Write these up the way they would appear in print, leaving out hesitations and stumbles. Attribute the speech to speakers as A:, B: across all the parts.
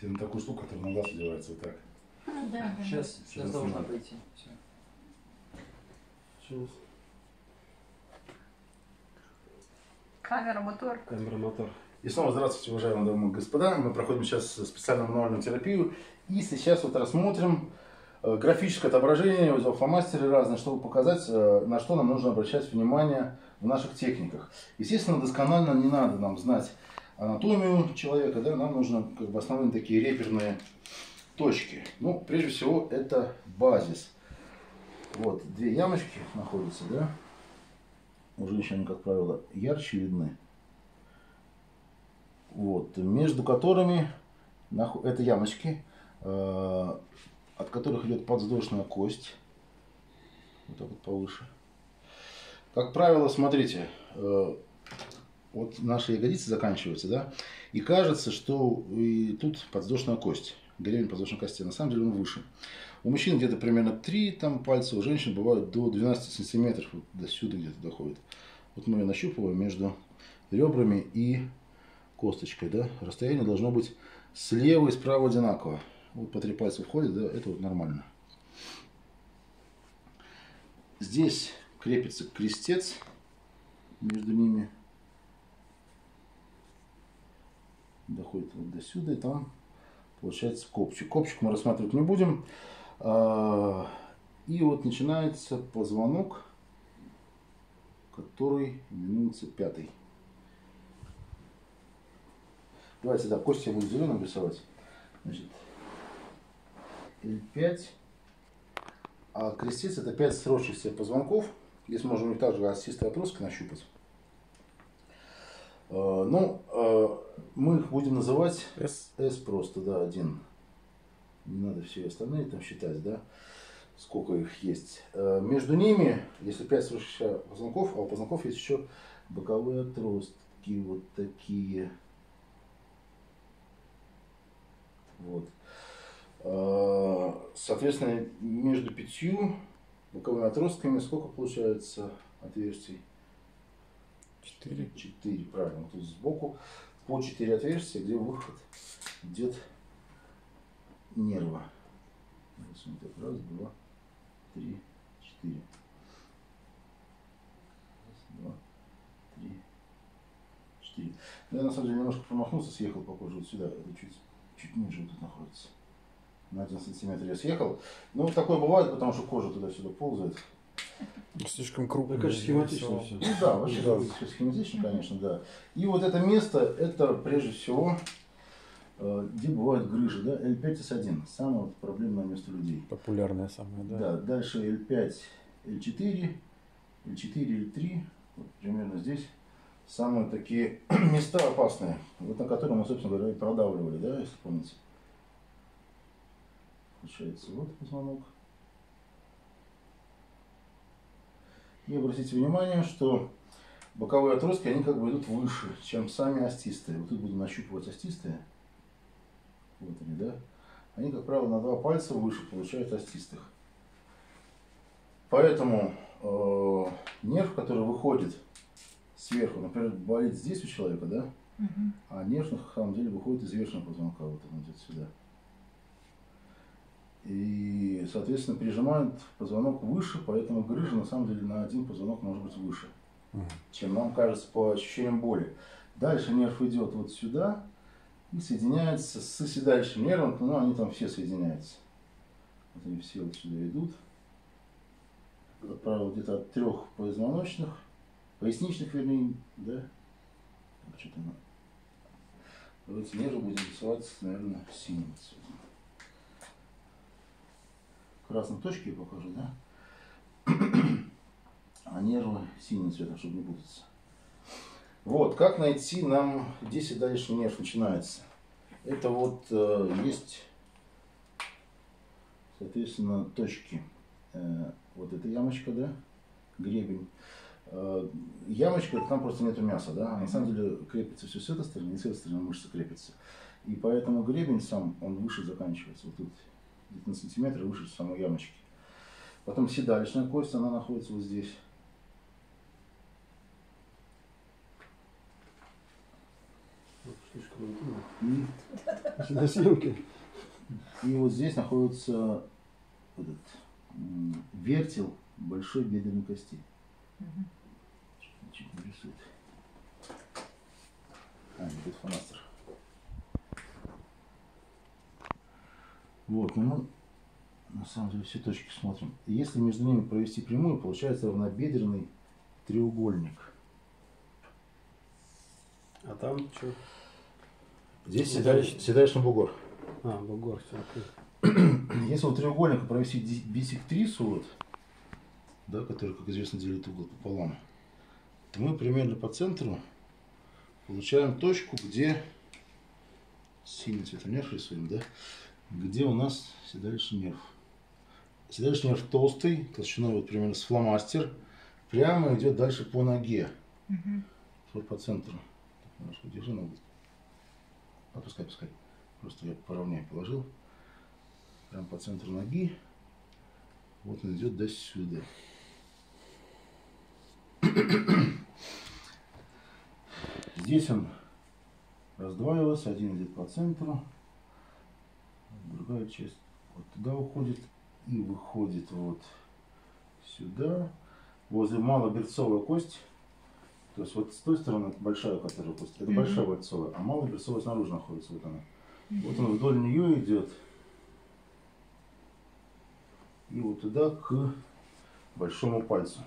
A: Ты на такую штуку, которая на глаз одевается вот так.
B: Да.
C: Сейчас должна пойти. Все.
D: Сейчас.
B: Камера, мотор.
D: Камера, мотор.
A: И снова здравствуйте, уважаемые дамы и господа. Мы проходим сейчас специальную мануальную терапию. И сейчас вот рассмотрим графическое отображение в фломастеры разные, чтобы показать, на что нам нужно обращать внимание в наших техниках. Естественно, досконально не надо нам знать анатомию человека, да? Нам нужно как бы основные такие реперные точки. Ну, прежде всего, это базис. Вот, две ямочки находятся, да? У женщин, как правило, ярче видны. Вот, между которыми это ямочки, от которых идет подвздошная кость. Вот так вот повыше. Как правило, смотрите, вот наши ягодицы заканчиваются, да? И кажется, что и тут подвздошная кость, гребень подвздошной кости. На самом деле он выше. У мужчин где-то примерно 3 там, пальца, у женщин бывает до 12 сантиметров, вот до сюда где-то доходит. Вот мы ее нащупываем между ребрами и косточкой, да? Расстояние должно быть слева и справа одинаково. Вот по 3 пальца входит, да? Это вот нормально. Здесь крепится крестец между ними. Доходит вот до сюда, и там получается копчик. Копчик мы рассматривать не будем. И вот начинается позвонок, который именуется 5-й. Давайте, да, кости я буду зеленым рисовать. Значит, L5. А крестец это 5 сросшихся позвонков. Здесь можно их также остистой отросткой нащупать. Ну, мы их будем называть S просто, да, один. Не надо все остальные там считать, да, сколько их есть. Между ними, если 5 сросшихся позвонков, а у позвонков есть еще боковые отростки, вот такие. Вот. Соответственно, между 5 боковыми отростками сколько получается отверстий?
D: 4.
A: 4, правильно. Тут сбоку по 4 отверстия, где выход идет нерва. Раз, два, 3, 4. Раз, два, 3, 4. Я на самом деле немножко промахнулся, съехал попозже вот сюда. Это чуть ниже вот тут находится. На 1 сантиметр я съехал. Ну, такое бывает, потому что кожа туда-сюда ползает.
D: Слишком крупно. Конечно, схематично все.
A: Ну да, вообще все схематично, конечно, да. И вот это место, это прежде всего, где бывают грыжи, да, L5S1, самое вот проблемное место людей.
D: Популярное самое, да.
A: Да, дальше L5, L4, L4, L3, вот примерно здесь самые такие места опасные, вот на которые мы, собственно говоря, и продавливали, да, если помните. Получается, вот позвонок. И обратите внимание, что боковые отростки, они как бы идут выше, чем сами остистые. Вот тут будем нащупывать остистые. Вот они, да. Они, как правило, на 2 пальца выше получают остистых. Поэтому нерв, который выходит сверху, например, болит здесь у человека, да, а нерв на самом деле выходит из верхнего позвонка, вот он идет сюда. И, соответственно, прижимают позвонок выше, поэтому грыжа на самом деле на 1 позвонок может быть выше, чем нам кажется по ощущениям боли. Дальше нерв идет вот сюда и соединяется с соседающим нервом, ну они там все соединяются. Вот они все вот сюда идут. Как правило, где-то от 3 поясничных, вернее, да? Что-то на... Давайте нервы будем рисовать, наверное, синим цветом. Красной точки я покажу, да? А нервы синим цветом, чтобы не путаться. Вот, как найти нам, где седалищный нерв начинается? Это вот есть, соответственно, точки. Вот эта ямочка, да, гребень. Ямочка, там просто нету мяса, да? На самом деле крепится все с этой стороны, и с этой стороны мышца крепится. И поэтому гребень сам, он выше заканчивается. Вот тут где-то на сантиметр выше самой ямочки. Потом седалищная кость, она находится вот здесь.
E: Слишком интимно. На съемке.
A: И вот здесь находится этот, вертел большой бедренной кости. Чуть не рисует. Нет, это фонастер. Вот, ну мы на самом деле все точки смотрим. И если между ними провести прямую, получается равнобедренный треугольник.
E: А там что?
A: Здесь седалищный бугор.
E: А, бугор, все.
A: Если у треугольника провести биссектрису, вот, да, который, как известно, делит угол пополам, то мы примерно по центру получаем точку, где синий цветонерв рисуем, да, где у нас седалищный нерв. Седалищный нерв толстый, толщиной вот примерно с фломастер, прямо идет дальше по ноге. Вот по центру. Так, немножко держи ногу. Отпускай, пускай. Просто я поровнее положил. Прям по центру ноги. Вот он идет до сюда. Здесь он раздваивается. Один идет по центру. Другая часть вот туда уходит. И выходит вот сюда. Возле малоберцовой кости. То есть вот с той стороны большая, которая кость. Это большая берцовая. А малоберцовая снаружи находится. Вот она. Вот он вдоль нее идет. И вот туда к большому пальцу.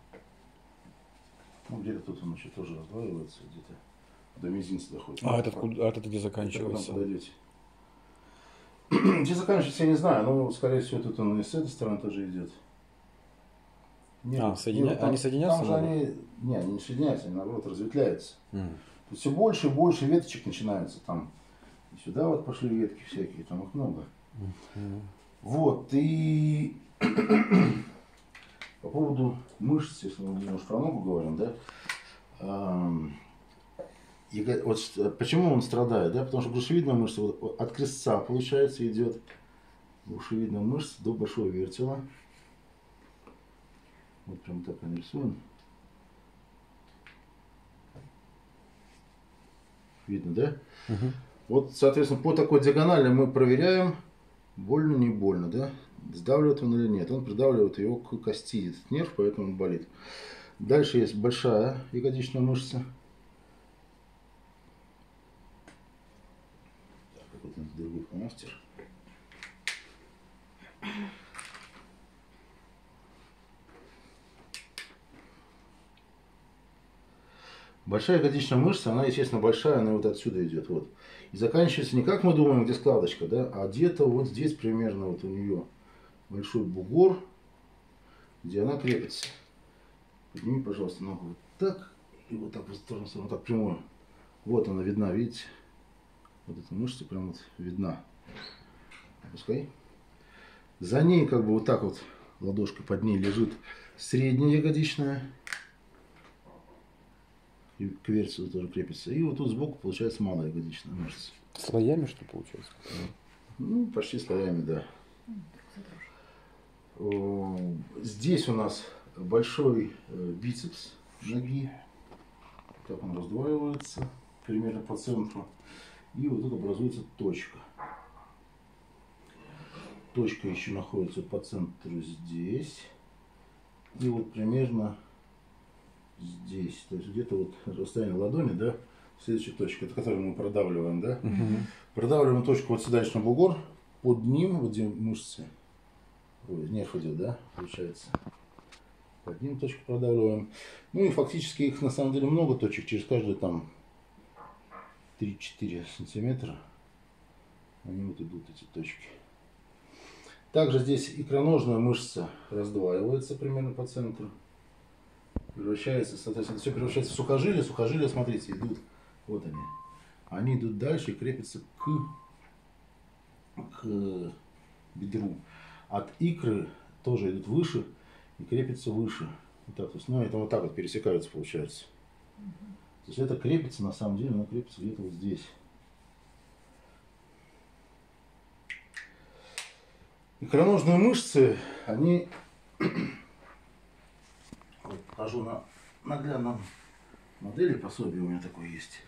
A: Ну, где-то тут он еще тоже раздваивается, где-то до мизинца доходит.
D: А этот, этот где заканчивается?
A: Где заканчивается, я не знаю, но, скорее всего, тут он и с этой стороны тоже идет. Нет,
D: они соединяются?
A: Там же они не соединяются, они, наоборот, разветвляются. Тут все больше и больше веточек начинается. Там и сюда вот пошли ветки всякие, там их много. Вот, и по поводу мышц, если мы немножко про ногу говорим, да, вот почему он страдает, да, потому что грушевидная мышца вот, от крестца, получается, идет грушевидная мышца до большого вертела. Вот прям так и нарисуем. Видно, да? Вот, соответственно, по такой диагонали мы проверяем, больно, не больно, да? Сдавливает он или нет. Он придавливает его к кости, этот нерв, поэтому он болит. Дальше есть большая ягодичная мышца. Так, какой-то другой фломастер. Большая ягодичная мышца, она, естественно, большая, она вот отсюда идет. Вот. И заканчивается не как мы думаем, где складочка, да, а где-то вот здесь примерно вот у нее большой бугор, где она крепится. Подними, пожалуйста, ногу вот так и вот так в сторону, вот так прямую. Вот она видна, видите? Вот эта мышца прям вот видна. Опускай. За ней как бы вот так вот ладошкой под ней лежит средняя ягодичная. И к версию тоже крепится. И вот тут сбоку получается малая ягодичная мышца.
D: Слоями, что получается?
A: Ну, почти слоями, да. Здесь у нас большой бицепс ноги. Так он раздваивается примерно по центру. И вот тут образуется точка. Точка еще находится по центру здесь. И вот примерно здесь. То есть где-то вот расстояние ладони, да, следующая точка, это которую мы продавливаем, да. Продавливаем точку вот седалищный бугор. Под ним, вот где мышцы, нерв идет, да, получается. Под ним точку продавливаем. Ну и фактически их на самом деле много точек, через каждые там 3-4 сантиметра они вот идут, эти точки. Также здесь икроножная мышца раздваивается примерно по центру. Превращается, соответственно, все превращается в сухожилия. Сухожилия, смотрите, идут, вот они. Они идут дальше и крепятся к бедру. От икры тоже идут выше и крепятся выше. Вот так, то есть, ну, это вот так вот пересекаются, получается. То есть это крепится, на самом деле, оно крепится где-то вот здесь. Икроножные мышцы, они, вот покажу на наглядном модели, пособие у меня такое есть.